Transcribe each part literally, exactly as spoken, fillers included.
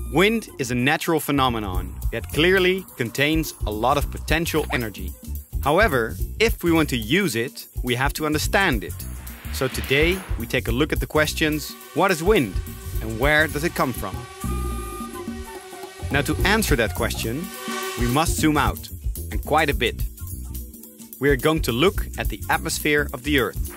Wind is a natural phenomenon, yet clearly contains a lot of potential energy. However, if we want to use it, we have to understand it. So today we take a look at the questions: what is wind and where does it come from? Now, to answer that question, we must zoom out, and quite a bit. We are going to look at the atmosphere of the Earth.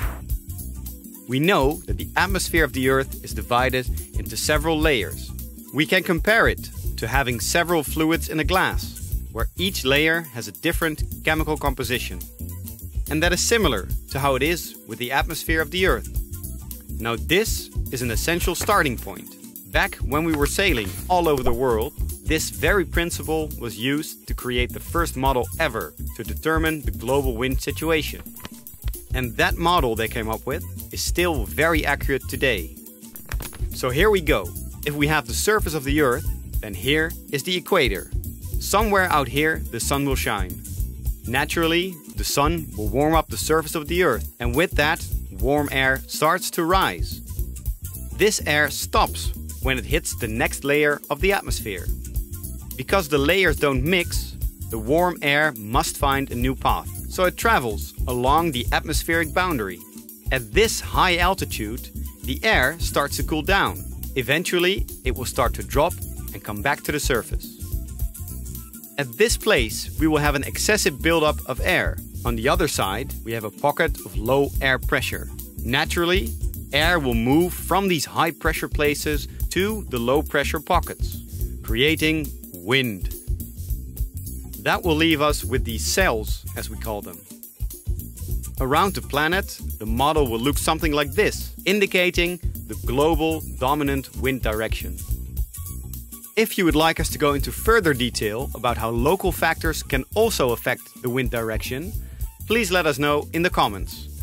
We know that the atmosphere of the Earth is divided into several layers. We can compare it to having several fluids in a glass, where each layer has a different chemical composition. And that is similar to how it is with the atmosphere of the Earth. Now, this is an essential starting point. Back when we were sailing all over the world, this very principle was used to create the first model ever to determine the global wind situation. And that model they came up with is still very accurate today. So here we go. If we have the surface of the Earth, then here is the equator. Somewhere out here, the sun will shine. Naturally, the sun will warm up the surface of the Earth, and with that, warm air starts to rise. This air stops when it hits the next layer of the atmosphere. Because the layers don't mix, the warm air must find a new path, so it travels along the atmospheric boundary. At this high altitude, the air starts to cool down. Eventually, it will start to drop and come back to the surface. At this place, we will have an excessive buildup of air. On the other side, we have a pocket of low air pressure. Naturally, air will move from these high pressure places to the low pressure pockets, creating wind. That will leave us with these cells, as we call them. Around the planet, the model will look something like this, indicating the global dominant wind direction. If you would like us to go into further detail about how local factors can also affect the wind direction, please let us know in the comments.